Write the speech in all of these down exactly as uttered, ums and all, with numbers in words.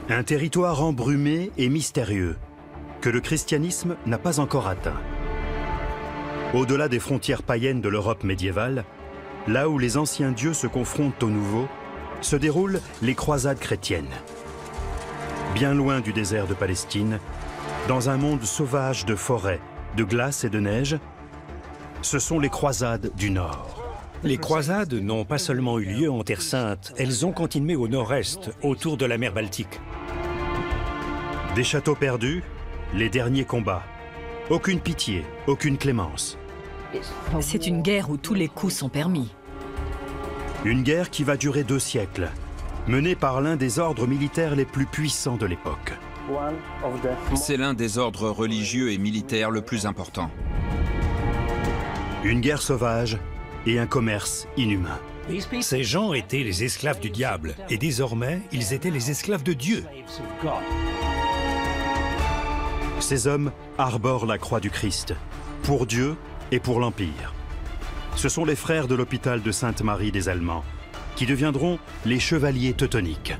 Un territoire embrumé et mystérieux que le christianisme n'a pas encore atteint. Au-delà des frontières païennes de l'Europe médiévale, là où les anciens dieux se confrontent aux nouveaux, se déroulent les croisades chrétiennes. Bien loin du désert de Palestine, dans un monde sauvage de forêts, de glace et de neige, ce sont les croisades du Nord. Les croisades n'ont pas seulement eu lieu en Terre Sainte, elles ont continué au nord-est, autour de la mer Baltique. Des châteaux perdus, les derniers combats. Aucune pitié, aucune clémence. C'est une guerre où tous les coups sont permis. Une guerre qui va durer deux siècles, menée par l'un des ordres militaires les plus puissants de l'époque. C'est l'un des ordres religieux et militaires le plus important. Une guerre sauvage et un commerce inhumain. Ces gens étaient les esclaves du diable, et désormais, ils étaient les esclaves de Dieu. Ces hommes arborent la croix du Christ, pour Dieu et pour l'Empire. Ce sont les frères de l'hôpital de Sainte-Marie des Allemands, qui deviendront les chevaliers teutoniques.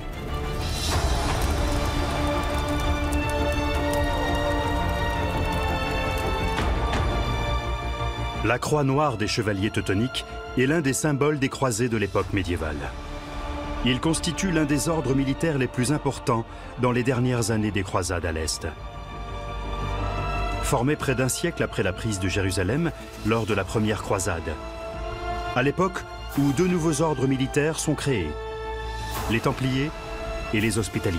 La croix noire des chevaliers teutoniques est l'un des symboles des croisés de l'époque médiévale. Il constitue l'un des ordres militaires les plus importants dans les dernières années des croisades à l'Est. Formé près d'un siècle après la prise de Jérusalem lors de la première croisade. À l'époque où deux nouveaux ordres militaires sont créés, les Templiers et les Hospitaliers.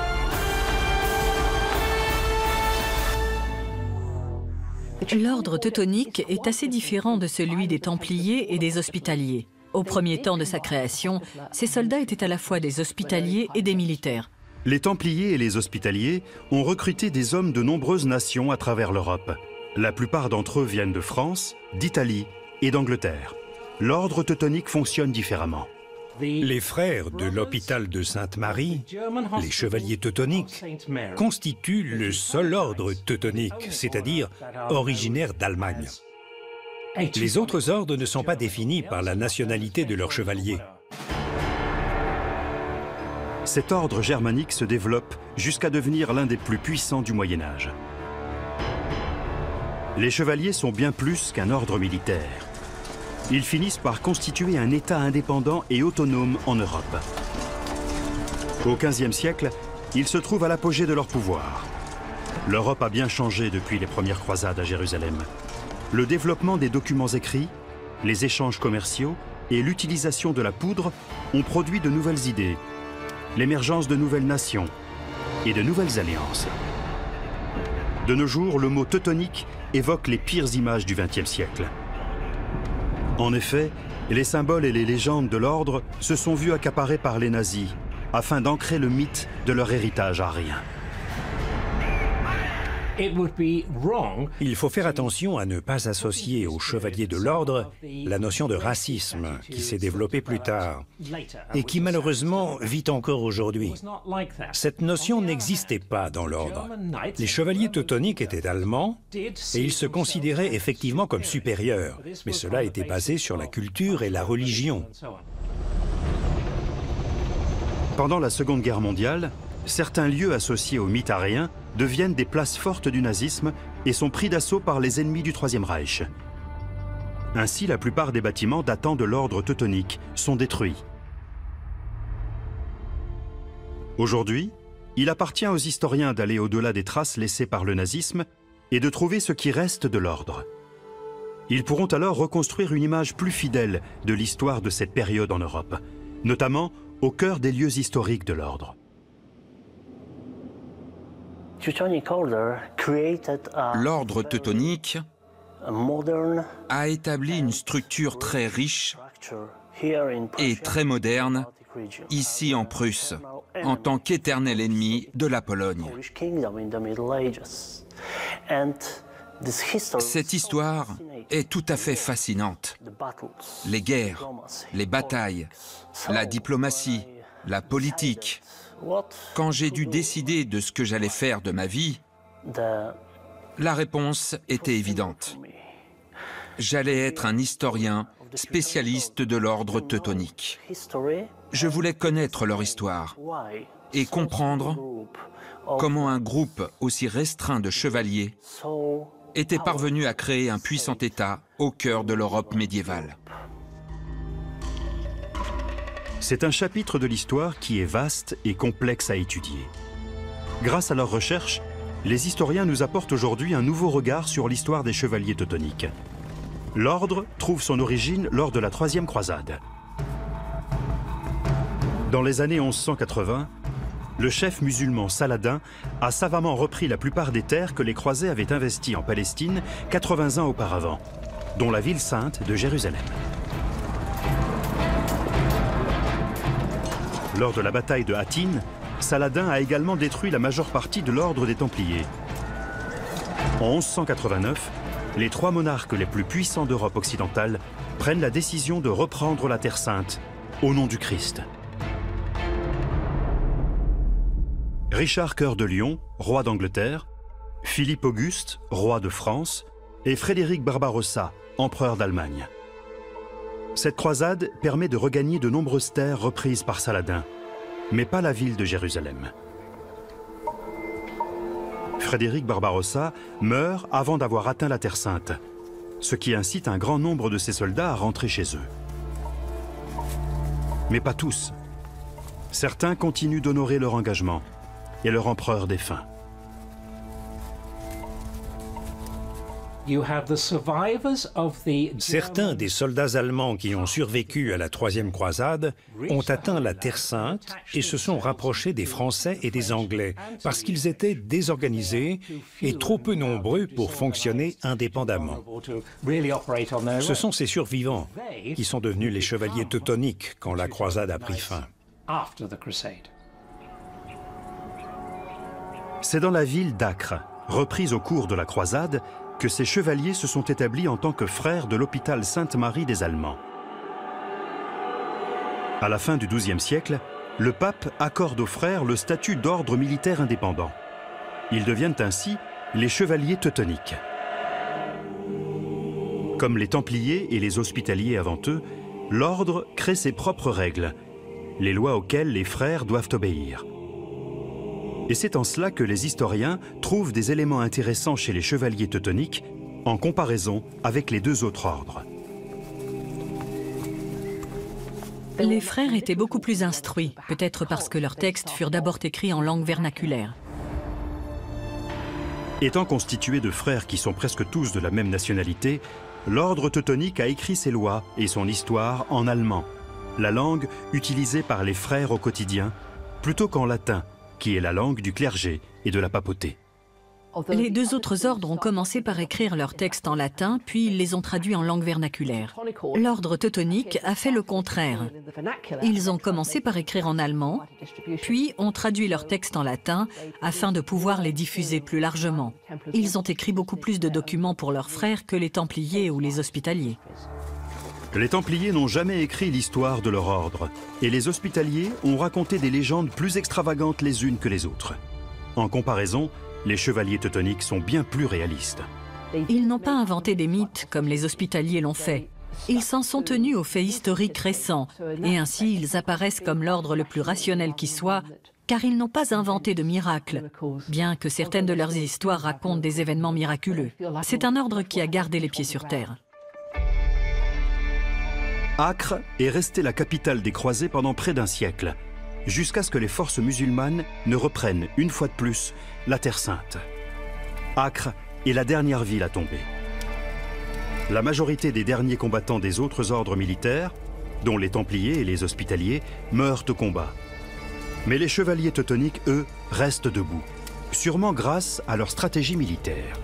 L'ordre teutonique est assez différent de celui des Templiers et des Hospitaliers. Au premier temps de sa création, ces soldats étaient à la fois des hospitaliers et des militaires. Les Templiers et les Hospitaliers ont recruté des hommes de nombreuses nations à travers l'Europe. La plupart d'entre eux viennent de France, d'Italie et d'Angleterre. L'ordre teutonique fonctionne différemment. Les frères de l'hôpital de Sainte-Marie, les chevaliers teutoniques, constituent le seul ordre teutonique, c'est-à-dire originaire d'Allemagne. Les autres ordres ne sont pas définis par la nationalité de leurs chevaliers. Cet ordre germanique se développe jusqu'à devenir l'un des plus puissants du Moyen-Âge. Les chevaliers sont bien plus qu'un ordre militaire. Ils finissent par constituer un État indépendant et autonome en Europe. Au quinzième siècle, ils se trouvent à l'apogée de leur pouvoir. L'Europe a bien changé depuis les premières croisades à Jérusalem. Le développement des documents écrits, les échanges commerciaux et l'utilisation de la poudre ont produit de nouvelles idées, l'émergence de nouvelles nations et de nouvelles alliances. De nos jours, le mot teutonique évoque les pires images du vingtième siècle. En effet, les symboles et les légendes de l'ordre se sont vus accaparés par les nazis afin d'ancrer le mythe de leur héritage arien. Il faut faire attention à ne pas associer aux chevaliers de l'ordre la notion de racisme qui s'est développée plus tard et qui malheureusement vit encore aujourd'hui. Cette notion n'existait pas dans l'ordre. Les chevaliers teutoniques étaient allemands et ils se considéraient effectivement comme supérieurs, mais cela était basé sur la culture et la religion. Pendant la Seconde Guerre mondiale, certains lieux associés au mythe arien deviennent des places fortes du nazisme et sont pris d'assaut par les ennemis du Troisième Reich. Ainsi, la plupart des bâtiments datant de l'ordre teutonique sont détruits. Aujourd'hui, il appartient aux historiens d'aller au-delà des traces laissées par le nazisme et de trouver ce qui reste de l'ordre. Ils pourront alors reconstruire une image plus fidèle de l'histoire de cette période en Europe, notamment au cœur des lieux historiques de l'ordre. L'ordre teutonique a établi une structure très riche et très moderne ici en Prusse, en tant qu'éternel ennemi de la Pologne. Cette histoire est tout à fait fascinante. Les guerres, les batailles, la diplomatie, la politique. Quand j'ai dû décider de ce que j'allais faire de ma vie, la réponse était évidente. J'allais être un historien spécialiste de l'ordre teutonique. Je voulais connaître leur histoire et comprendre comment un groupe aussi restreint de chevaliers était parvenu à créer un puissant État au cœur de l'Europe médiévale. C'est un chapitre de l'histoire qui est vaste et complexe à étudier. Grâce à leurs recherches, les historiens nous apportent aujourd'hui un nouveau regard sur l'histoire des chevaliers teutoniques. L'ordre trouve son origine lors de la Troisième Croisade. Dans les années mille cent quatre-vingts, le chef musulman Saladin a savamment repris la plupart des terres que les croisés avaient investies en Palestine quatre-vingts ans auparavant, dont la ville sainte de Jérusalem. Lors de la bataille de Hattin, Saladin a également détruit la majeure partie de l'ordre des Templiers. En mille cent quatre-vingt-neuf, les trois monarques les plus puissants d'Europe occidentale prennent la décision de reprendre la Terre Sainte au nom du Christ. Richard Cœur de Lion, roi d'Angleterre, Philippe Auguste, roi de France, et Frédéric Barbarossa, empereur d'Allemagne. Cette croisade permet de regagner de nombreuses terres reprises par Saladin, mais pas la ville de Jérusalem. Frédéric Barbarossa meurt avant d'avoir atteint la Terre Sainte, ce qui incite un grand nombre de ses soldats à rentrer chez eux. Mais pas tous. Certains continuent d'honorer leur engagement et leur empereur défunt. Certains des soldats allemands qui ont survécu à la Troisième Croisade ont atteint la Terre Sainte et se sont rapprochés des Français et des Anglais parce qu'ils étaient désorganisés et trop peu nombreux pour fonctionner indépendamment. Ce sont ces survivants qui sont devenus les chevaliers teutoniques quand la croisade a pris fin. C'est dans la ville d'Acre, reprise au cours de la croisade, que ces chevaliers se sont établis en tant que frères de l'hôpital Sainte-Marie des Allemands. À la fin du douzième siècle, le pape accorde aux frères le statut d'ordre militaire indépendant. Ils deviennent ainsi les chevaliers teutoniques. Comme les Templiers et les Hospitaliers avant eux, l'ordre crée ses propres règles, les lois auxquelles les frères doivent obéir. Et c'est en cela que les historiens trouvent des éléments intéressants chez les chevaliers teutoniques en comparaison avec les deux autres ordres. Les frères étaient beaucoup plus instruits, peut-être parce que leurs textes furent d'abord écrits en langue vernaculaire. Étant constitué de frères qui sont presque tous de la même nationalité, l'ordre teutonique a écrit ses lois et son histoire en allemand, la langue utilisée par les frères au quotidien, plutôt qu'en latin, qui est la langue du clergé et de la papauté. Les deux autres ordres ont commencé par écrire leurs textes en latin, puis ils les ont traduits en langue vernaculaire. L'ordre teutonique a fait le contraire. Ils ont commencé par écrire en allemand, puis ont traduit leurs textes en latin afin de pouvoir les diffuser plus largement. Ils ont écrit beaucoup plus de documents pour leurs frères que les Templiers ou les Hospitaliers. Les Templiers n'ont jamais écrit l'histoire de leur ordre, et les Hospitaliers ont raconté des légendes plus extravagantes les unes que les autres. En comparaison, les chevaliers teutoniques sont bien plus réalistes. Ils n'ont pas inventé des mythes comme les Hospitaliers l'ont fait. Ils s'en sont tenus aux faits historiques récents, et ainsi ils apparaissent comme l'ordre le plus rationnel qui soit, car ils n'ont pas inventé de miracles, bien que certaines de leurs histoires racontent des événements miraculeux. C'est un ordre qui a gardé les pieds sur terre. Acre est restée la capitale des croisés pendant près d'un siècle, jusqu'à ce que les forces musulmanes ne reprennent une fois de plus la Terre Sainte. Acre est la dernière ville à tomber. La majorité des derniers combattants des autres ordres militaires, dont les Templiers et les Hospitaliers, meurent au combat. Mais les chevaliers teutoniques, eux, restent debout, sûrement grâce à leur stratégie militaire.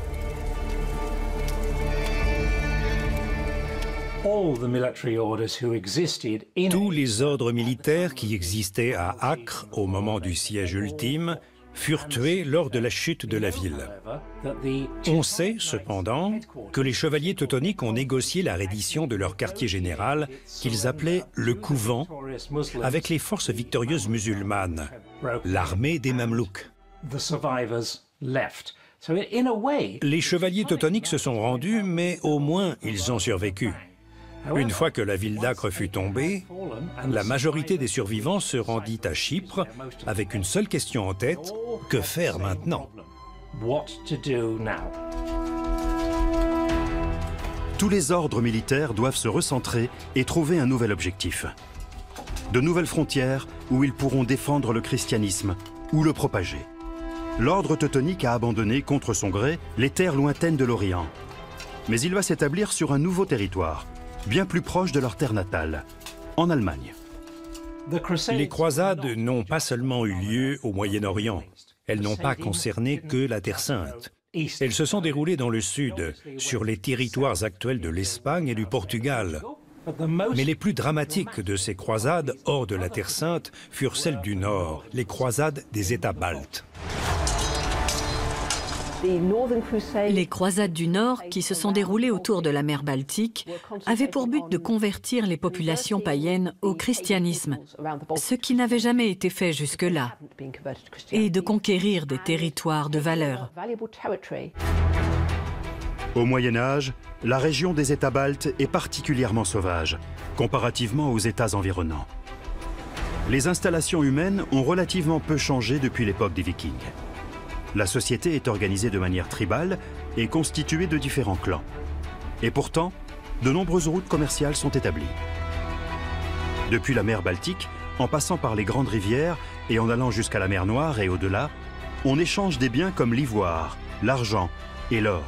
Tous les ordres militaires qui existaient à Acre au moment du siège ultime furent tués lors de la chute de la ville. On sait, cependant, que les chevaliers teutoniques ont négocié la reddition de leur quartier général, qu'ils appelaient le couvent, avec les forces victorieuses musulmanes, l'armée des Mamelouks. Les chevaliers teutoniques se sont rendus, mais au moins ils ont survécu. Une fois que la ville d'Acre fut tombée, la majorité des survivants se rendit à Chypre avec une seule question en tête, que faire maintenant? Tous les ordres militaires doivent se recentrer et trouver un nouvel objectif. De nouvelles frontières où ils pourront défendre le christianisme ou le propager. L'ordre teutonique a abandonné, contre son gré, les terres lointaines de l'Orient. Mais il va s'établir sur un nouveau territoire, bien plus proche de leur terre natale, en Allemagne. Les croisades n'ont pas seulement eu lieu au Moyen-Orient. Elles n'ont pas concerné que la Terre Sainte. Elles se sont déroulées dans le sud, sur les territoires actuels de l'Espagne et du Portugal. Mais les plus dramatiques de ces croisades, hors de la Terre Sainte, furent celles du Nord, les croisades des États baltes. Les croisades du Nord, qui se sont déroulées autour de la mer Baltique, avaient pour but de convertir les populations païennes au christianisme, ce qui n'avait jamais été fait jusque-là, et de conquérir des territoires de valeur. Au Moyen-Âge, la région des États baltes est particulièrement sauvage, comparativement aux États environnants. Les installations humaines ont relativement peu changé depuis l'époque des Vikings. La société est organisée de manière tribale et constituée de différents clans. Et pourtant, de nombreuses routes commerciales sont établies. Depuis la mer Baltique, en passant par les grandes rivières et en allant jusqu'à la mer Noire et au-delà, on échange des biens comme l'ivoire, l'argent et l'or.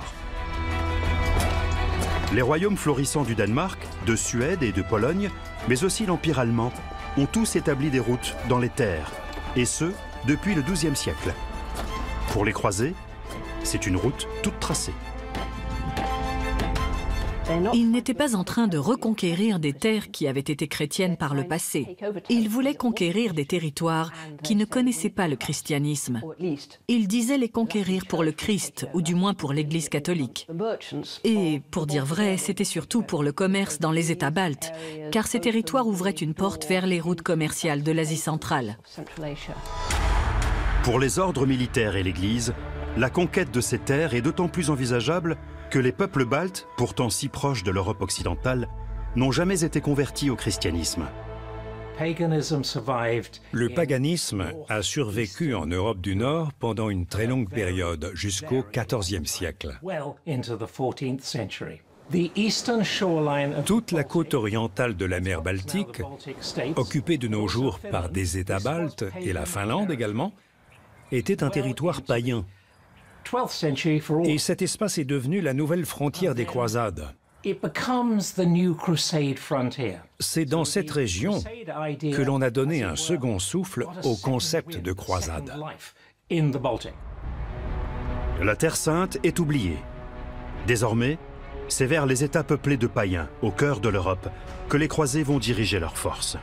Les royaumes florissants du Danemark, de Suède et de Pologne, mais aussi l'Empire allemand, ont tous établi des routes dans les terres, et ce, depuis le douzième siècle. Pour les croisés, c'est une route toute tracée. Ils n'étaient pas en train de reconquérir des terres qui avaient été chrétiennes par le passé. Ils voulaient conquérir des territoires qui ne connaissaient pas le christianisme. Ils disaient les conquérir pour le Christ, ou du moins pour l'Église catholique. Et, pour dire vrai, c'était surtout pour le commerce dans les États baltes, car ces territoires ouvraient une porte vers les routes commerciales de l'Asie centrale. Pour les ordres militaires et l'Église, la conquête de ces terres est d'autant plus envisageable que les peuples baltes, pourtant si proches de l'Europe occidentale, n'ont jamais été convertis au christianisme. Le paganisme a survécu en Europe du Nord pendant une très longue période, jusqu'au quatorzième siècle. Toute la côte orientale de la mer Baltique, occupée de nos jours par des États baltes et la Finlande également, était un territoire païen. Et cet espace est devenu la nouvelle frontière des croisades. C'est dans cette région que l'on a donné un second souffle au concept de croisade. La Terre Sainte est oubliée. Désormais, c'est vers les États peuplés de païens, au cœur de l'Europe, que les croisés vont diriger leurs forces.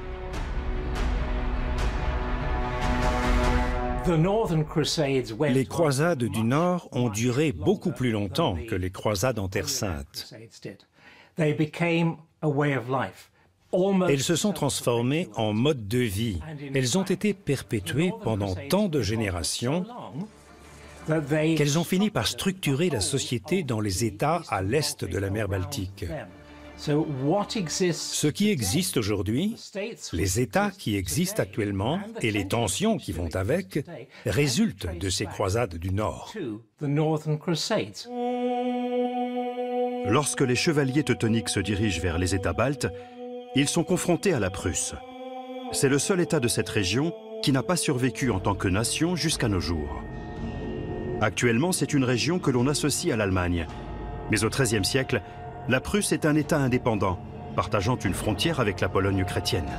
Les croisades du Nord ont duré beaucoup plus longtemps que les croisades en Terre Sainte. Elles se sont transformées en mode de vie. Elles ont été perpétuées pendant tant de générations qu'elles ont fini par structurer la société dans les États à l'est de la mer Baltique. Ce qui existe aujourd'hui, les États qui existent actuellement et les tensions qui vont avec, résultent de ces croisades du Nord. Lorsque les chevaliers teutoniques se dirigent vers les États baltes, ils sont confrontés à la Prusse. C'est le seul État de cette région qui n'a pas survécu en tant que nation jusqu'à nos jours. Actuellement, c'est une région que l'on associe à l'Allemagne. Mais au treizième siècle, la Prusse est un État indépendant, partageant une frontière avec la Pologne chrétienne.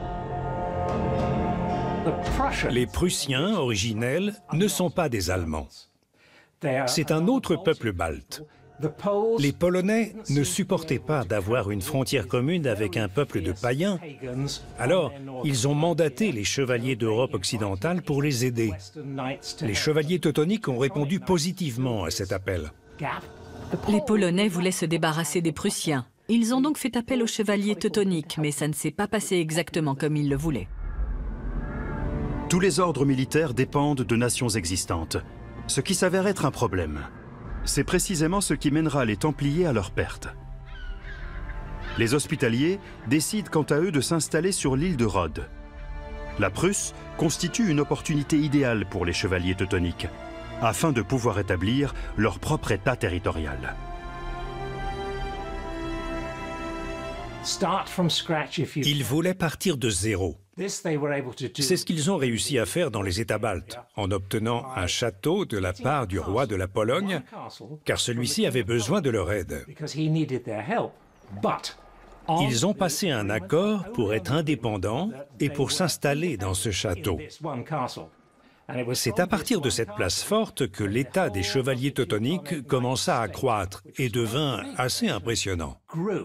Les Prussiens originels ne sont pas des Allemands. C'est un autre peuple balte. Les Polonais ne supportaient pas d'avoir une frontière commune avec un peuple de païens. Alors, ils ont mandaté les chevaliers d'Europe occidentale pour les aider. Les chevaliers teutoniques ont répondu positivement à cet appel. Les Polonais voulaient se débarrasser des Prussiens. Ils ont donc fait appel aux chevaliers teutoniques, mais ça ne s'est pas passé exactement comme ils le voulaient. Tous les ordres militaires dépendent de nations existantes, ce qui s'avère être un problème. C'est précisément ce qui mènera les Templiers à leur perte. Les hospitaliers décident quant à eux de s'installer sur l'île de Rhodes. La Prusse constitue une opportunité idéale pour les chevaliers teutoniques, afin de pouvoir établir leur propre État territorial. Ils voulaient partir de zéro. C'est ce qu'ils ont réussi à faire dans les États baltes, en obtenant un château de la part du roi de la Pologne, car celui-ci avait besoin de leur aide. Ils ont passé un accord pour être indépendants et pour s'installer dans ce château. C'est à partir de cette place forte que l'état des chevaliers teutoniques commença à croître et devint assez impressionnant.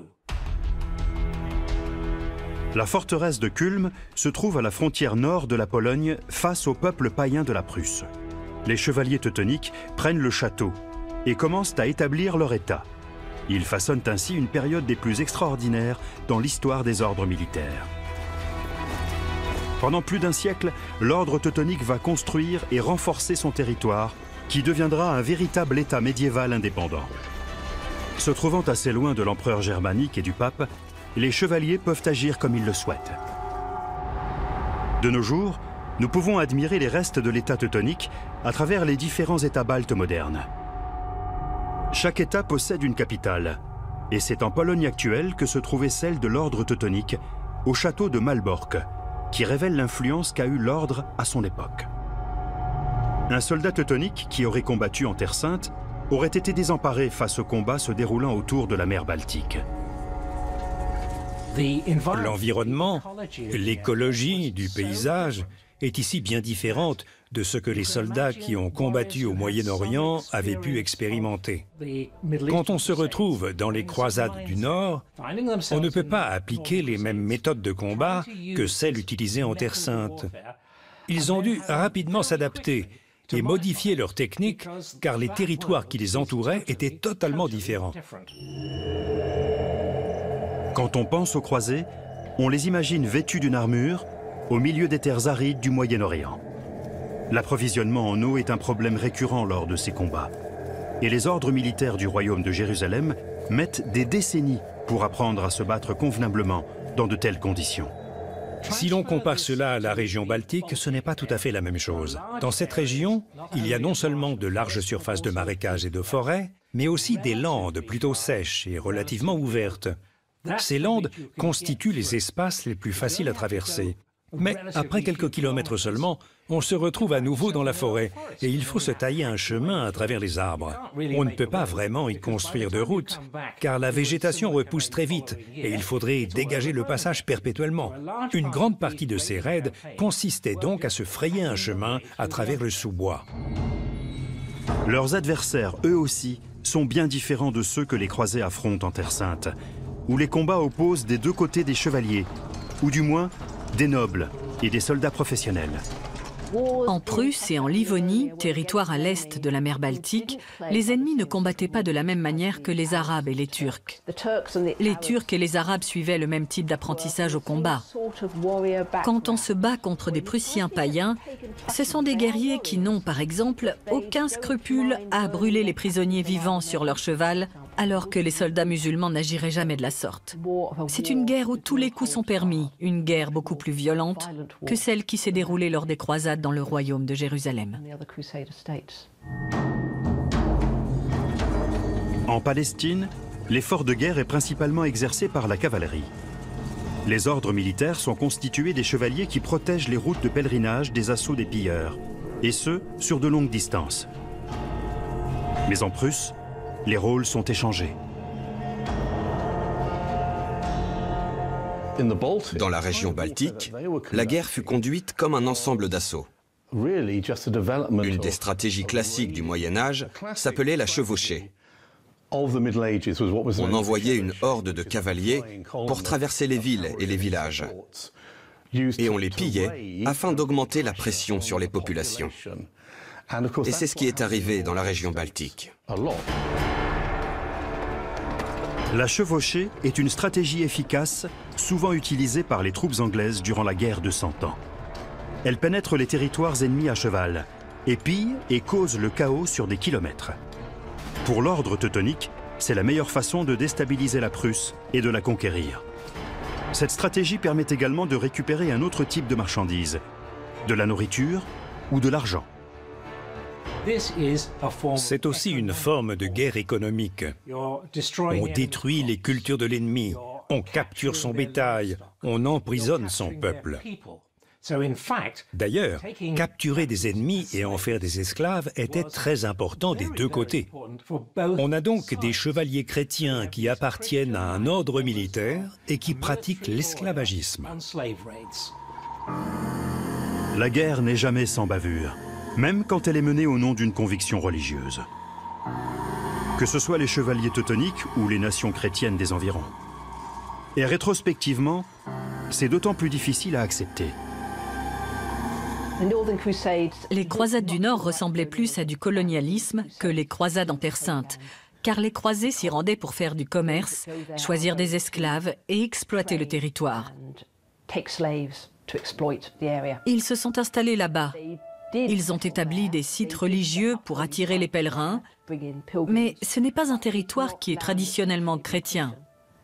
La forteresse de Kulm se trouve à la frontière nord de la Pologne face au peuple païen de la Prusse. Les chevaliers teutoniques prennent le château et commencent à établir leur État. Ils façonnent ainsi une période des plus extraordinaires dans l'histoire des ordres militaires. Pendant plus d'un siècle, l'ordre teutonique va construire et renforcer son territoire, qui deviendra un véritable État médiéval indépendant. Se trouvant assez loin de l'empereur germanique et du pape, les chevaliers peuvent agir comme ils le souhaitent. De nos jours, nous pouvons admirer les restes de l'État teutonique à travers les différents États baltes modernes. Chaque État possède une capitale, et c'est en Pologne actuelle que se trouvait celle de l'ordre teutonique, au château de Malbork, qui révèle l'influence qu'a eu l'ordre à son époque. Un soldat teutonique qui aurait combattu en Terre Sainte aurait été désemparé face aux combats se déroulant autour de la mer Baltique. L'environnement, l'écologie du paysage est ici bien différente de ce que les soldats qui ont combattu au Moyen-Orient avaient pu expérimenter. Quand on se retrouve dans les croisades du Nord, on ne peut pas appliquer les mêmes méthodes de combat que celles utilisées en Terre Sainte. Ils ont dû rapidement s'adapter et modifier leurs techniques car les territoires qui les entouraient étaient totalement différents. Quand on pense aux croisés, on les imagine vêtus d'une armure au milieu des terres arides du Moyen-Orient. L'approvisionnement en eau est un problème récurrent lors de ces combats. Et les ordres militaires du royaume de Jérusalem mettent des décennies pour apprendre à se battre convenablement dans de telles conditions. Si l'on compare cela à la région baltique, ce n'est pas tout à fait la même chose. Dans cette région, il y a non seulement de larges surfaces de marécages et de forêts, mais aussi des landes plutôt sèches et relativement ouvertes. Ces landes constituent les espaces les plus faciles à traverser. Mais après quelques kilomètres seulement, on se retrouve à nouveau dans la forêt et il faut se tailler un chemin à travers les arbres. On ne peut pas vraiment y construire de route, car la végétation repousse très vite et il faudrait dégager le passage perpétuellement. Une grande partie de ces raids consistait donc à se frayer un chemin à travers le sous-bois. Leurs adversaires, eux aussi, sont bien différents de ceux que les croisés affrontent en Terre Sainte, où les combats opposent des deux côtés des chevaliers, ou du moins des nobles et des soldats professionnels. En Prusse et en Livonie, territoire à l'est de la mer Baltique, les ennemis ne combattaient pas de la même manière que les Arabes et les Turcs. Les Turcs et les Arabes suivaient le même type d'apprentissage au combat. Quand on se bat contre des Prussiens païens, ce sont des guerriers qui n'ont, par exemple, aucun scrupule à brûler les prisonniers vivants sur leur cheval, alors que les soldats musulmans n'agiraient jamais de la sorte. C'est une guerre où tous les coups sont permis, une guerre beaucoup plus violente que celle qui s'est déroulée lors des croisades dans le royaume de Jérusalem. En Palestine, l'effort de guerre est principalement exercé par la cavalerie. Les ordres militaires sont constitués des chevaliers qui protègent les routes de pèlerinage des assauts des pilleurs, et ce, sur de longues distances. Mais en Prusse, les rôles sont échangés. Dans la région baltique, la guerre fut conduite comme un ensemble d'assauts. Une des stratégies classiques du Moyen-Âge s'appelait la chevauchée. On envoyait une horde de cavaliers pour traverser les villes et les villages. Et on les pillait afin d'augmenter la pression sur les populations. Et c'est ce qui est arrivé dans la région baltique. La chevauchée est une stratégie efficace, souvent utilisée par les troupes anglaises durant la guerre de Cent Ans. Elle pénètre les territoires ennemis à cheval, et pille et cause le chaos sur des kilomètres. Pour l'ordre teutonique, c'est la meilleure façon de déstabiliser la Prusse et de la conquérir. Cette stratégie permet également de récupérer un autre type de marchandises, de la nourriture ou de l'argent. C'est aussi une forme de guerre économique. On détruit les cultures de l'ennemi, on capture son bétail, on emprisonne son peuple. D'ailleurs, capturer des ennemis et en faire des esclaves était très important des deux côtés. On a donc des chevaliers chrétiens qui appartiennent à un ordre militaire et qui pratiquent l'esclavagisme. La guerre n'est jamais sans bavure, même quand elle est menée au nom d'une conviction religieuse. Que ce soit les chevaliers teutoniques ou les nations chrétiennes des environs. Et rétrospectivement, c'est d'autant plus difficile à accepter. Les croisades du Nord ressemblaient plus à du colonialisme que les croisades en Terre Sainte, car les croisés s'y rendaient pour faire du commerce, choisir des esclaves et exploiter le territoire. Ils se sont installés là-bas. Ils ont établi des sites religieux pour attirer les pèlerins, mais ce n'est pas un territoire qui est traditionnellement chrétien.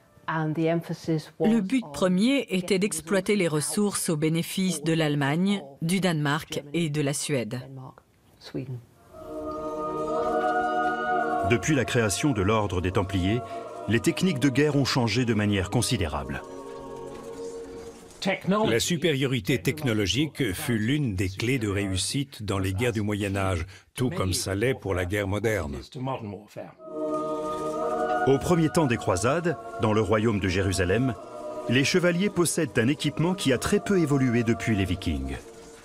Le but premier était d'exploiter les ressources au bénéfice de l'Allemagne, du Danemark et de la Suède. Depuis la création de l'ordre des Templiers, les techniques de guerre ont changé de manière considérable. La supériorité technologique fut l'une des clés de réussite dans les guerres du Moyen-Âge, tout comme ça l'est pour la guerre moderne. Au premier temps des croisades, dans le royaume de Jérusalem, les chevaliers possèdent un équipement qui a très peu évolué depuis les Vikings.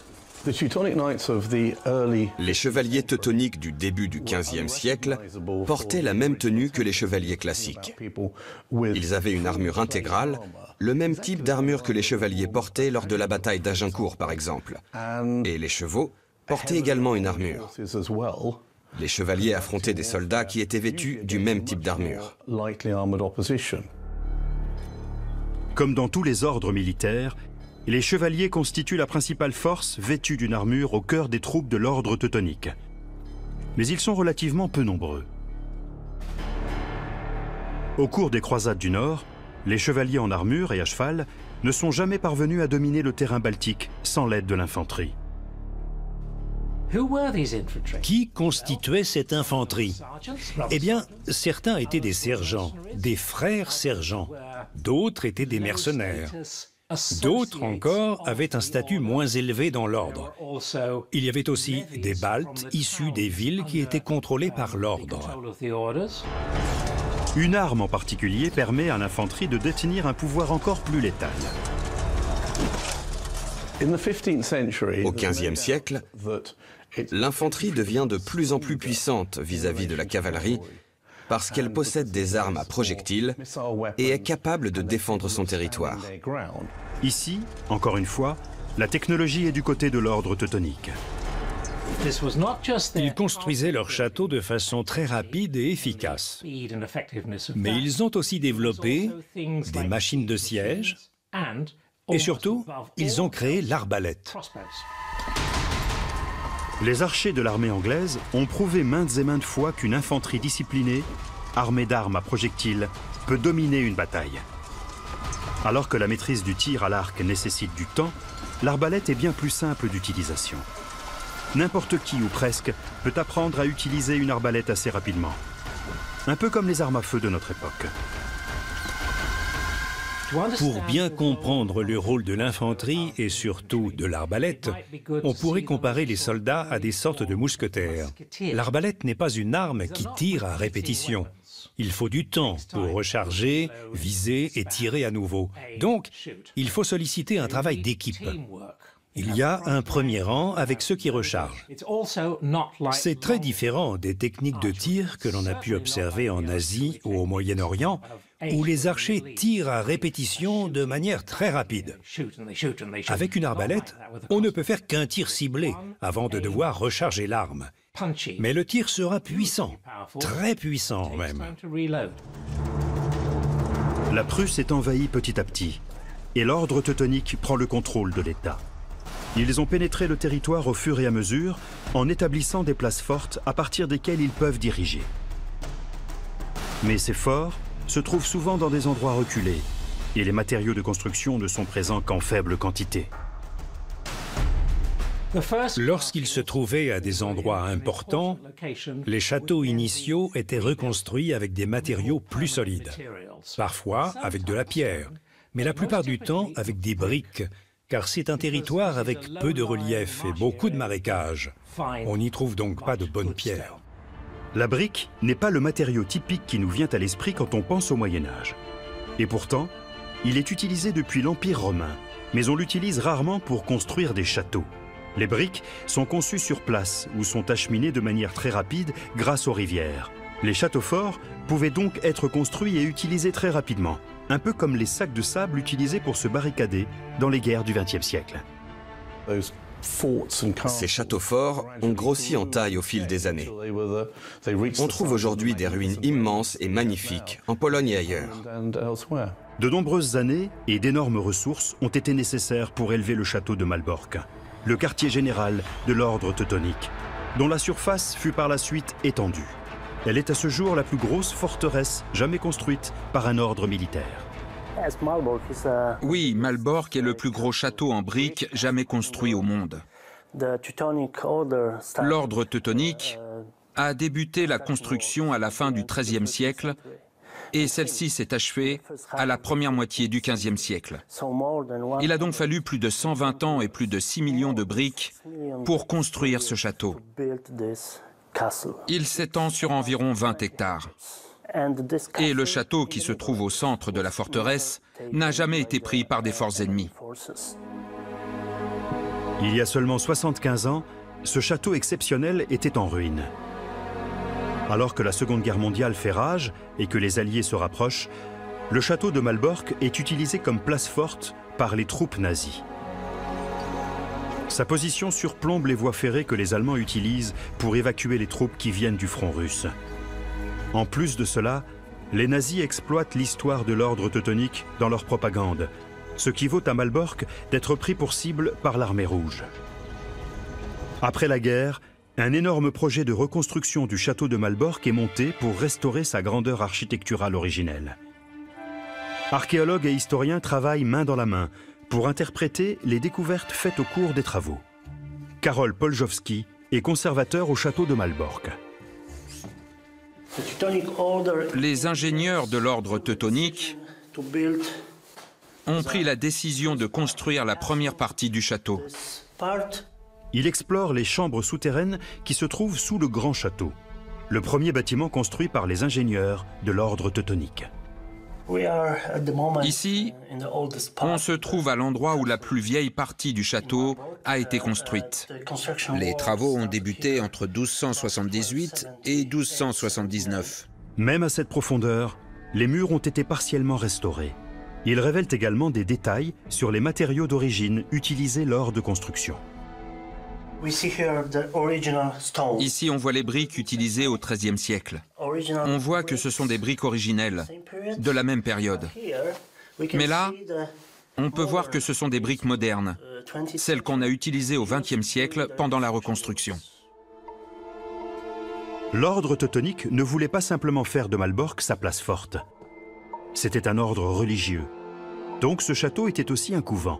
Les chevaliers teutoniques du début du quinzième siècle portaient la même tenue que les chevaliers classiques. Ils avaient une armure intégrale, le même type d'armure que les chevaliers portaient lors de la bataille d'Agincourt par exemple. Et les chevaux portaient également une armure. Les chevaliers affrontaient des soldats qui étaient vêtus du même type d'armure. Comme dans tous les ordres militaires, les chevaliers constituent la principale force vêtue d'une armure au cœur des troupes de l'ordre teutonique. Mais ils sont relativement peu nombreux. Au cours des croisades du Nord, les chevaliers en armure et à cheval ne sont jamais parvenus à dominer le terrain baltique sans l'aide de l'infanterie. Qui constituait cette infanterie? Eh bien, certains étaient des sergents, des frères sergents. D'autres étaient des mercenaires. D'autres encore avaient un statut moins élevé dans l'ordre. Il y avait aussi des Baltes issus des villes qui étaient contrôlées par l'ordre. Une arme en particulier permet à l'infanterie de détenir un pouvoir encore plus létal. Au quinzième siècle, l'infanterie devient de plus en plus puissante vis-à-vis de la cavalerie parce qu'elle possède des armes à projectiles et est capable de défendre son territoire. Ici, encore une fois, la technologie est du côté de l'ordre teutonique. Ils construisaient leurs châteaux de façon très rapide et efficace. Mais ils ont aussi développé des machines de siège et surtout, ils ont créé l'arbalète. Les archers de l'armée anglaise ont prouvé maintes et maintes fois qu'une infanterie disciplinée, armée d'armes à projectiles, peut dominer une bataille. Alors que la maîtrise du tir à l'arc nécessite du temps, l'arbalète est bien plus simple d'utilisation. N'importe qui ou presque peut apprendre à utiliser une arbalète assez rapidement. Un peu comme les armes à feu de notre époque. Pour bien comprendre le rôle de l'infanterie et surtout de l'arbalète, on pourrait comparer les soldats à des sortes de mousquetaires. L'arbalète n'est pas une arme qui tire à répétition. Il faut du temps pour recharger, viser et tirer à nouveau. Donc, il faut solliciter un travail d'équipe. Il y a un premier rang avec ceux qui rechargent. C'est très différent des techniques de tir que l'on a pu observer en Asie ou au Moyen-Orient, où les archers tirent à répétition de manière très rapide. Avec une arbalète, on ne peut faire qu'un tir ciblé avant de devoir recharger l'arme. Mais le tir sera puissant, très puissant même. La Prusse est envahie petit à petit, et l'ordre teutonique prend le contrôle de l'État. Ils ont pénétré le territoire au fur et à mesure, en établissant des places fortes à partir desquelles ils peuvent diriger. Mais ces forts se trouvent souvent dans des endroits reculés et les matériaux de construction ne sont présents qu'en faible quantité. Lorsqu'ils se trouvaient à des endroits importants, les châteaux initiaux étaient reconstruits avec des matériaux plus solides, parfois avec de la pierre, mais la plupart du temps avec des briques, car c'est un territoire avec peu de relief et beaucoup de marécages. On n'y trouve donc pas de bonnes pierres. La brique n'est pas le matériau typique qui nous vient à l'esprit quand on pense au Moyen-Âge. Et pourtant, il est utilisé depuis l'Empire romain, mais on l'utilise rarement pour construire des châteaux. Les briques sont conçues sur place ou sont acheminées de manière très rapide grâce aux rivières. Les châteaux forts pouvaient donc être construits et utilisés très rapidement, un peu comme les sacs de sable utilisés pour se barricader dans les guerres du vingtième siècle. Ces châteaux forts ont grossi en taille au fil des années. On trouve aujourd'hui des ruines immenses et magnifiques en Pologne et ailleurs. De nombreuses années et d'énormes ressources ont été nécessaires pour élever le château de Malbork, le quartier général de l'ordre teutonique, dont la surface fut par la suite étendue. Elle est à ce jour la plus grosse forteresse jamais construite par un ordre militaire. Oui, Malbork est le plus gros château en briques jamais construit au monde. L'ordre teutonique a débuté la construction à la fin du treizième siècle et celle-ci s'est achevée à la première moitié du quinzième siècle. Il a donc fallu plus de cent vingt ans et plus de six millions de briques pour construire ce château. Il s'étend sur environ vingt hectares. Et le château qui se trouve au centre de la forteresse n'a jamais été pris par des forces ennemies. Il y a seulement soixante-quinze ans, ce château exceptionnel était en ruine. Alors que la Seconde Guerre mondiale fait rage et que les Alliés se rapprochent, le château de Malbork est utilisé comme place forte par les troupes nazies. Sa position surplombe les voies ferrées que les Allemands utilisent pour évacuer les troupes qui viennent du front russe. En plus de cela, les nazis exploitent l'histoire de l'ordre teutonique dans leur propagande, ce qui vaut à Malbork d'être pris pour cible par l'armée rouge. Après la guerre, un énorme projet de reconstruction du château de Malbork est monté pour restaurer sa grandeur architecturale originelle. Archéologues et historiens travaillent main dans la main pour interpréter les découvertes faites au cours des travaux. Karol Poljowski est conservateur au château de Malbork. Les ingénieurs de l'ordre teutonique ont pris la décision de construire la première partie du château. Il explore les chambres souterraines qui se trouvent sous le grand château, le premier bâtiment construit par les ingénieurs de l'ordre teutonique. Ici, on se trouve à l'endroit où la plus vieille partie du château a été construite. Les travaux ont débuté entre douze cent soixante-dix-huit et douze cent soixante-dix-neuf. Même à cette profondeur, les murs ont été partiellement restaurés. Ils révèlent également des détails sur les matériaux d'origine utilisés lors de construction. Ici, on voit les briques utilisées au treizième siècle. On voit que ce sont des briques originelles, de la même période. Mais là, on peut voir que ce sont des briques modernes, celles qu'on a utilisées au vingtième siècle pendant la reconstruction. L'ordre teutonique ne voulait pas simplement faire de Malbork sa place forte. C'était un ordre religieux. Donc ce château était aussi un couvent.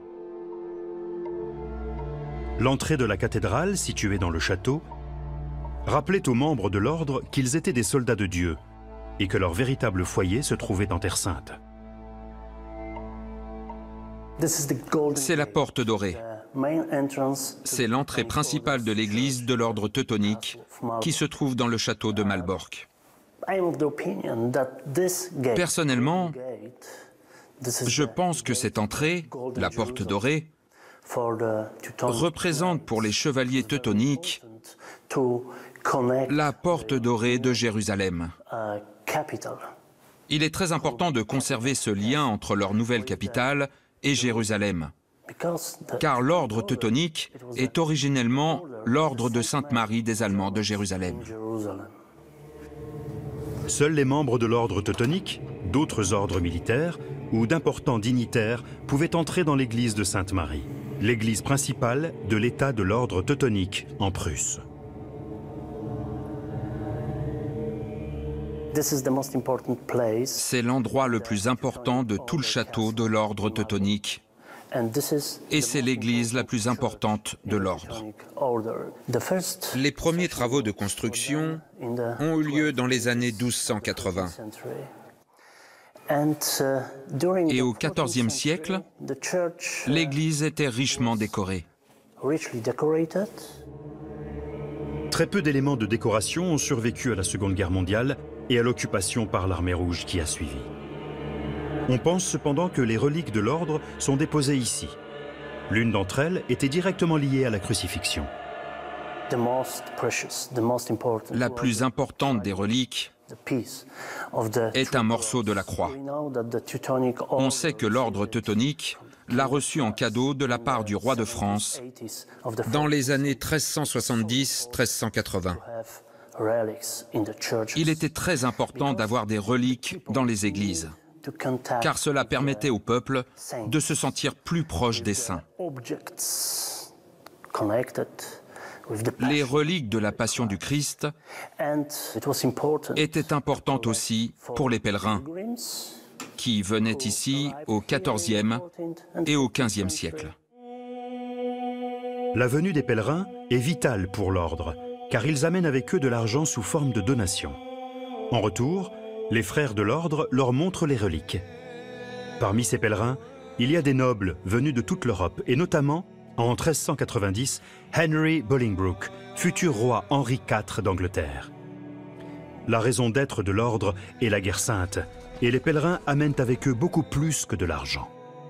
L'entrée de la cathédrale, située dans le château, rappelait aux membres de l'ordre qu'ils étaient des soldats de Dieu et que leur véritable foyer se trouvait en Terre Sainte. C'est la porte dorée. C'est l'entrée principale de l'église de l'ordre teutonique qui se trouve dans le château de Malbork. Personnellement, je pense que cette entrée, la porte dorée, représente pour les chevaliers teutoniques la porte dorée de Jérusalem. Il est très important de conserver ce lien entre leur nouvelle capitale et Jérusalem, car l'ordre teutonique est originellement l'ordre de Sainte-Marie des Allemands de Jérusalem. Seuls les membres de l'ordre teutonique, d'autres ordres militaires ou d'importants dignitaires pouvaient entrer dans l'église de Sainte-Marie, l'église principale de l'état de l'ordre teutonique en Prusse. C'est l'endroit le plus important de tout le château de l'ordre teutonique. Et c'est l'église la plus importante de l'ordre. Les premiers travaux de construction ont eu lieu dans les années douze cent quatre-vingts. Et au quatorzième siècle, l'église était richement décorée. Très peu d'éléments de décoration ont survécu à la Seconde Guerre mondiale et à l'occupation par l'armée rouge qui a suivi. On pense cependant que les reliques de l'ordre sont déposées ici. L'une d'entre elles était directement liée à la crucifixion. La plus importante des reliques est un morceau de la croix. On sait que l'ordre teutonique l'a reçu en cadeau de la part du roi de France dans les années treize cent soixante-dix à treize cent quatre-vingts. Il était très important d'avoir des reliques dans les églises, car cela permettait au peuple de se sentir plus proche des saints. Les reliques de la Passion du Christ étaient importantes aussi pour les pèlerins qui venaient ici au quatorzième et au quinzième siècle. La venue des pèlerins est vitale pour l'ordre, car ils amènent avec eux de l'argent sous forme de donation. En retour, les frères de l'ordre leur montrent les reliques. Parmi ces pèlerins, il y a des nobles venus de toute l'Europe, et notamment, en treize cent quatre-vingt-dix, Henry Bolingbroke, futur roi Henri quatre d'Angleterre. La raison d'être de l'ordre est la guerre sainte, et les pèlerins amènent avec eux beaucoup plus que de l'argent.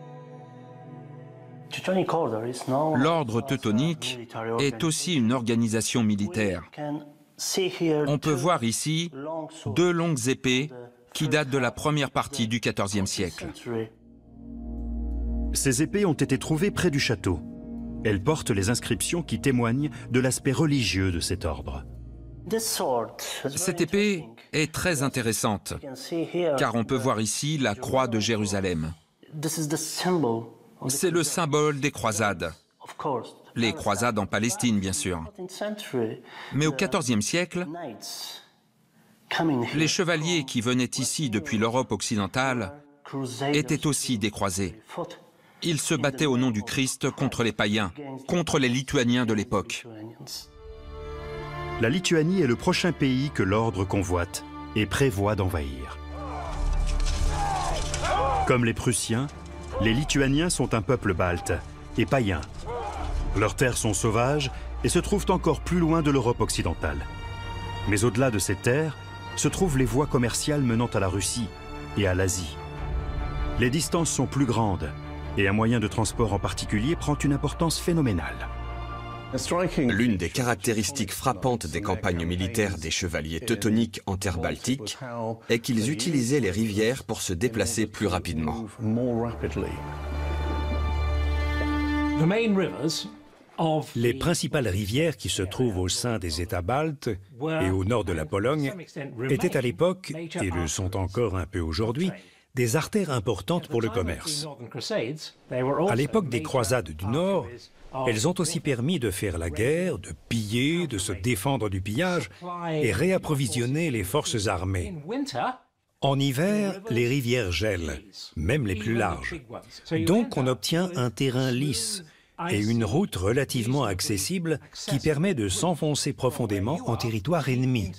L'ordre teutonique est aussi une organisation militaire. On peut voir ici deux longues épées qui datent de la première partie du quatorzième siècle. Ces épées ont été trouvées près du château. Elles portent les inscriptions qui témoignent de l'aspect religieux de cet ordre. Cette épée est très intéressante, car on peut voir ici la croix de Jérusalem. C'est le symbole des croisades. Les croisades en Palestine, bien sûr. Mais au quatorzième siècle, les chevaliers qui venaient ici depuis l'Europe occidentale étaient aussi des croisés. Ils se battaient au nom du Christ contre les païens, contre les Lituaniens de l'époque. La Lituanie est le prochain pays que l'ordre convoite et prévoit d'envahir. Comme les Prussiens, les Lituaniens sont un peuple balte et païen. Leurs terres sont sauvages et se trouvent encore plus loin de l'Europe occidentale. Mais au-delà de ces terres se trouvent les voies commerciales menant à la Russie et à l'Asie. Les distances sont plus grandes et un moyen de transport en particulier prend une importance phénoménale. L'une des caractéristiques frappantes des campagnes militaires des chevaliers teutoniques en terre baltique est qu'ils utilisaient les rivières pour se déplacer plus rapidement. Les principales rivières qui se trouvent au sein des États baltes et au nord de la Pologne étaient à l'époque, et le sont encore un peu aujourd'hui, des artères importantes pour le commerce. À l'époque des croisades du Nord, elles ont aussi permis de faire la guerre, de piller, de se défendre du pillage et réapprovisionner les forces armées. En hiver, les rivières gèlent, même les plus larges. Donc on obtient un terrain lisse et une route relativement accessible qui permet de s'enfoncer profondément en territoire ennemi.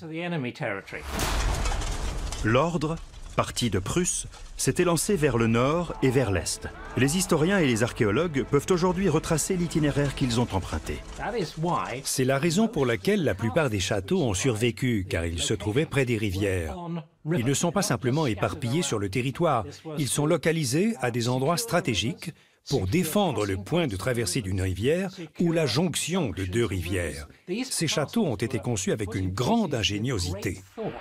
L'ordre, parti de Prusse, s'était lancé vers le nord et vers l'est. Les historiens et les archéologues peuvent aujourd'hui retracer l'itinéraire qu'ils ont emprunté. C'est la raison pour laquelle la plupart des châteaux ont survécu, car ils se trouvaient près des rivières. Ils ne sont pas simplement éparpillés sur le territoire, ils sont localisés à des endroits stratégiques pour défendre le point de traversée d'une rivière ou la jonction de deux rivières. Ces châteaux ont été conçus avec une grande ingéniosité.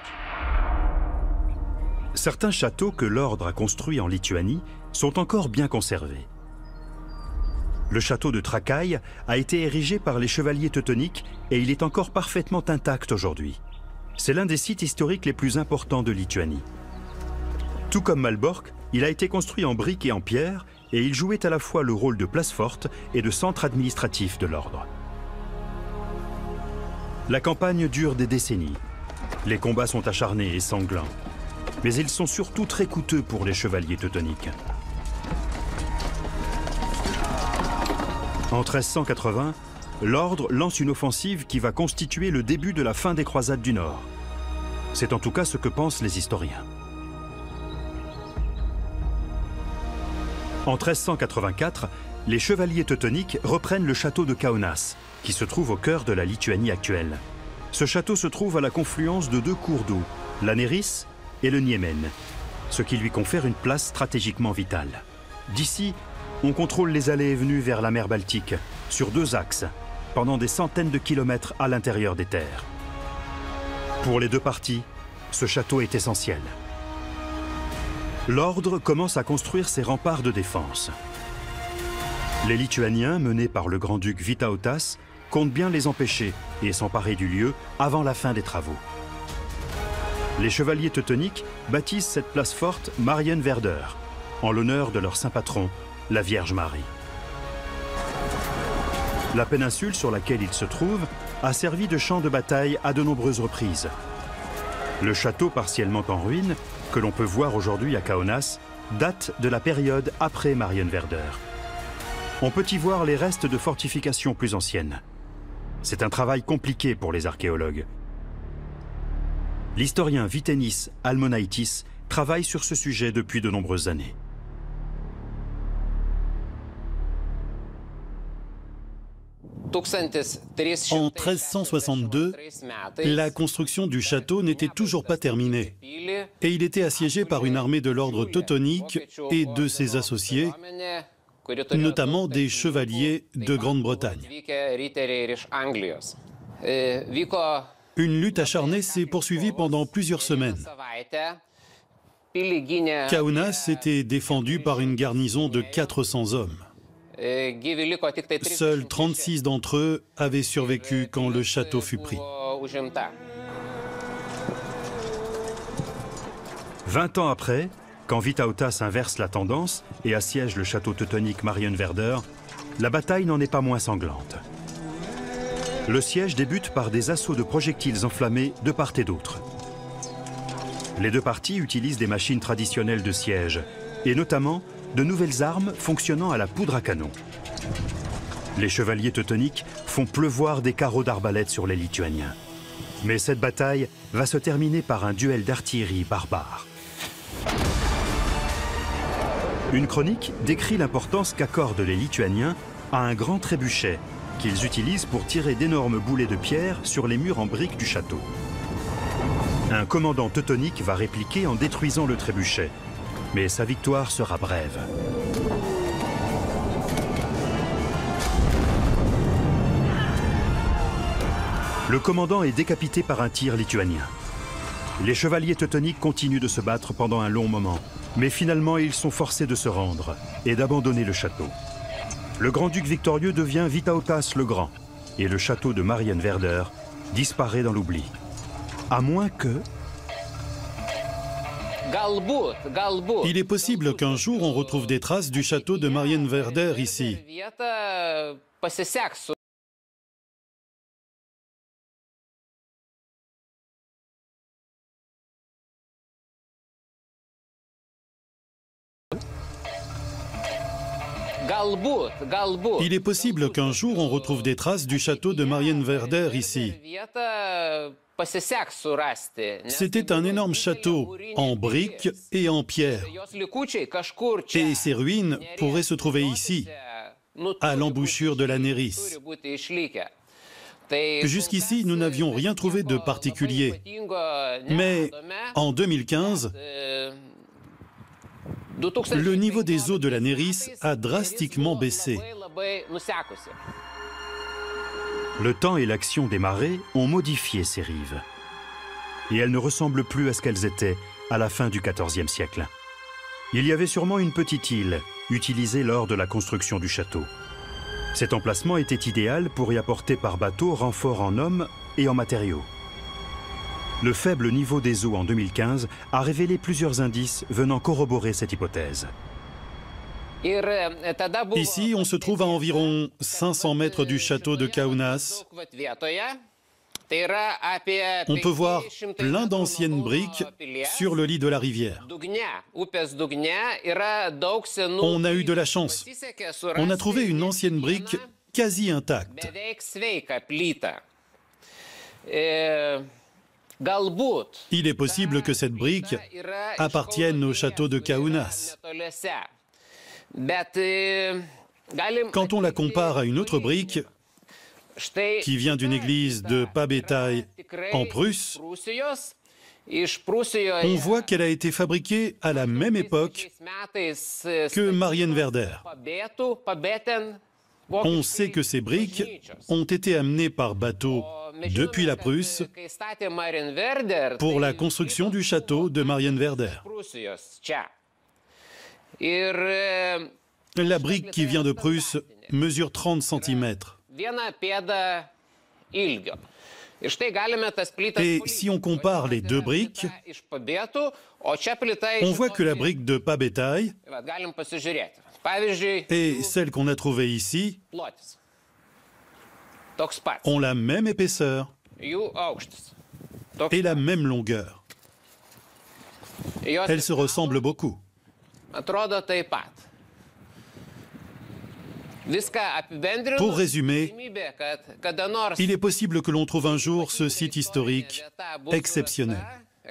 Certains châteaux que l'ordre a construits en Lituanie sont encore bien conservés. Le château de Trakai a été érigé par les chevaliers teutoniques et il est encore parfaitement intact aujourd'hui. C'est l'un des sites historiques les plus importants de Lituanie. Tout comme Malbork, il a été construit en briques et en pierre et il jouait à la fois le rôle de place forte et de centre administratif de l'ordre. La campagne dure des décennies. Les combats sont acharnés et sanglants, mais ils sont surtout très coûteux pour les chevaliers teutoniques. En treize cent quatre-vingts, l'Ordre lance une offensive qui va constituer le début de la fin des croisades du Nord. C'est en tout cas ce que pensent les historiens. En treize cent quatre-vingt-quatre, les chevaliers teutoniques reprennent le château de Kaunas, qui se trouve au cœur de la Lituanie actuelle. Ce château se trouve à la confluence de deux cours d'eau, la Neris et le Niemen, ce qui lui confère une place stratégiquement vitale. D'ici, on contrôle les allées et venues vers la mer Baltique, sur deux axes, pendant des centaines de kilomètres à l'intérieur des terres. Pour les deux parties, ce château est essentiel. L'Ordre commence à construire ses remparts de défense. Les Lituaniens, menés par le grand-duc Vytautas, comptent bien les empêcher et s'emparer du lieu avant la fin des travaux. Les chevaliers teutoniques baptisent cette place forte Marienwerder, en l'honneur de leur saint patron, la Vierge Marie. La péninsule sur laquelle il se trouve a servi de champ de bataille à de nombreuses reprises. Le château partiellement en ruine, que l'on peut voir aujourd'hui à Kaunas, date de la période après Marienwerder. On peut y voir les restes de fortifications plus anciennes. C'est un travail compliqué pour les archéologues. L'historien Vytenis Almonaitis travaille sur ce sujet depuis de nombreuses années. En treize cent soixante-deux, la construction du château n'était toujours pas terminée et il était assiégé par une armée de l'ordre teutonique et de ses associés, notamment des chevaliers de Grande-Bretagne. Une lutte acharnée s'est poursuivie pendant plusieurs semaines. Kaunas était défendu par une garnison de quatre cents hommes. Seuls trente-six d'entre eux avaient survécu quand le château fut pris. Vingt ans après, quand Vytautas inverse la tendance et assiège le château teutonique Marienwerder, la bataille n'en est pas moins sanglante. Le siège débute par des assauts de projectiles enflammés de part et d'autre. Les deux parties utilisent des machines traditionnelles de siège, et notamment de nouvelles armes fonctionnant à la poudre à canon. Les chevaliers teutoniques font pleuvoir des carreaux d'arbalète sur les Lituaniens. Mais cette bataille va se terminer par un duel d'artillerie barbare. Une chronique décrit l'importance qu'accordent les Lituaniens à un grand trébuchet qu'ils utilisent pour tirer d'énormes boulets de pierre sur les murs en briques du château. Un commandant teutonique va répliquer en détruisant le trébuchet, mais sa victoire sera brève. Le commandant est décapité par un tir lituanien. Les chevaliers teutoniques continuent de se battre pendant un long moment, mais finalement ils sont forcés de se rendre et d'abandonner le château. Le grand-duc victorieux devient Vytautas le Grand, et le château de Marienwerder disparaît dans l'oubli. À moins que... Il est possible qu'un jour on retrouve des traces du château de Marienwerder ici. Il est possible qu'un jour on retrouve des traces du château de Marienwerder ici. C'était un énorme château en briques et en pierre. Et ses ruines pourraient se trouver ici, à l'embouchure de la Neris. Jusqu'ici, nous n'avions rien trouvé de particulier. Mais en deux mille quinze, le niveau des eaux de la Neris a drastiquement baissé. Le temps et l'action des marées ont modifié ces rives. Et elles ne ressemblent plus à ce qu'elles étaient à la fin du quatorzième siècle. Il y avait sûrement une petite île, utilisée lors de la construction du château. Cet emplacement était idéal pour y apporter par bateau renfort en hommes et en matériaux. Le faible niveau des eaux en deux mille quinze a révélé plusieurs indices venant corroborer cette hypothèse. Ici, on se trouve à environ cinq cents mètres du château de Kaunas. On peut voir plein d'anciennes briques sur le lit de la rivière. On a eu de la chance. On a trouvé une ancienne brique quasi intacte. Il est possible que cette brique appartienne au château de Kaunas. Quand on la compare à une autre brique, qui vient d'une église de Pabétaï en Prusse, on voit qu'elle a été fabriquée à la même époque que Marienwerder. On sait que ces briques ont été amenées par bateau depuis la Prusse pour la construction du château de Marienwerder. La brique qui vient de Prusse mesure trente centimètres. Et si on compare les deux briques, on voit que la brique de Pabétaï et celle qu'on a trouvée ici ont la même épaisseur et la même longueur. Elles se ressemblent beaucoup. Pour résumer, il est possible que l'on trouve un jour ce site historique exceptionnel.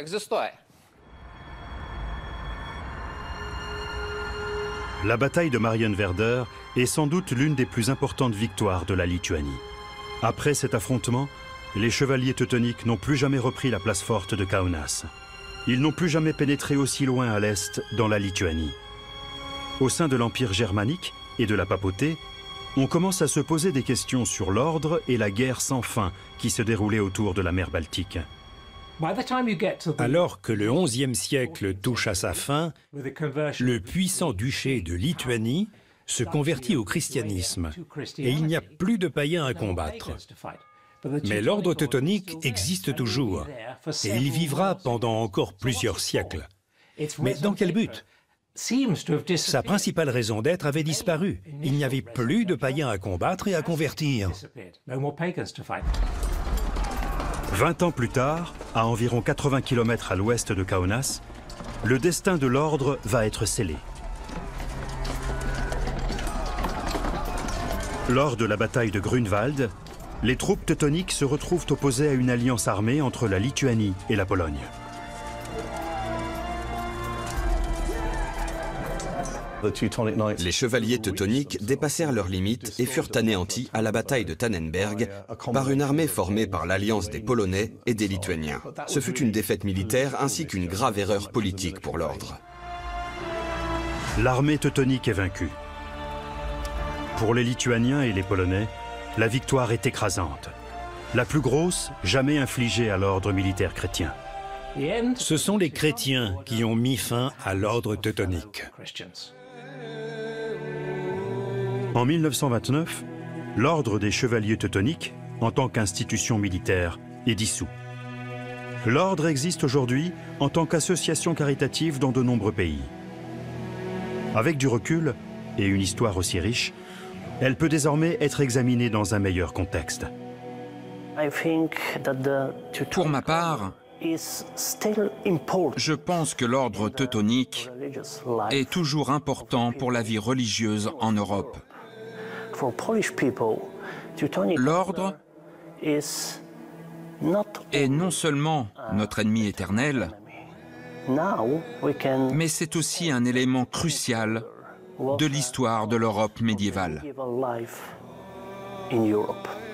La bataille de Marienwerder est sans doute l'une des plus importantes victoires de la Lituanie. Après cet affrontement, les chevaliers teutoniques n'ont plus jamais repris la place forte de Kaunas. Ils n'ont plus jamais pénétré aussi loin à l'est dans la Lituanie. Au sein de l'Empire germanique et de la papauté, on commence à se poser des questions sur l'ordre et la guerre sans fin qui se déroulait autour de la mer Baltique. Alors que le onzième siècle touche à sa fin, le puissant duché de Lituanie se convertit au christianisme et il n'y a plus de païens à combattre. Mais l'ordre teutonique existe toujours et il vivra pendant encore plusieurs siècles. Mais dans quel but ? Sa principale raison d'être avait disparu. Il n'y avait plus de païens à combattre et à convertir. Vingt ans plus tard, à environ quatre-vingts kilomètres à l'ouest de Kaunas, le destin de l'ordre va être scellé. Lors de la bataille de Grunwald, les troupes teutoniques se retrouvent opposées à une alliance armée entre la Lituanie et la Pologne. Les chevaliers teutoniques dépassèrent leurs limites et furent anéantis à la bataille de Tannenberg par une armée formée par l'alliance des Polonais et des Lituaniens. Ce fut une défaite militaire ainsi qu'une grave erreur politique pour l'ordre. L'armée teutonique est vaincue. Pour les Lituaniens et les Polonais, la victoire est écrasante. La plus grosse jamais infligée à l'ordre militaire chrétien. Ce sont les chrétiens qui ont mis fin à l'ordre teutonique. En mille neuf cent vingt-neuf, l'ordre des chevaliers teutoniques, en tant qu'institution militaire, est dissous. L'ordre existe aujourd'hui en tant qu'association caritative dans de nombreux pays. Avec du recul et une histoire aussi riche, elle peut désormais être examinée dans un meilleur contexte. Pour ma part, je pense que l'ordre teutonique est toujours important pour la vie religieuse en Europe. L'ordre est non seulement notre ennemi éternel, mais c'est aussi un élément crucial de l'histoire de l'Europe médiévale. in Europe.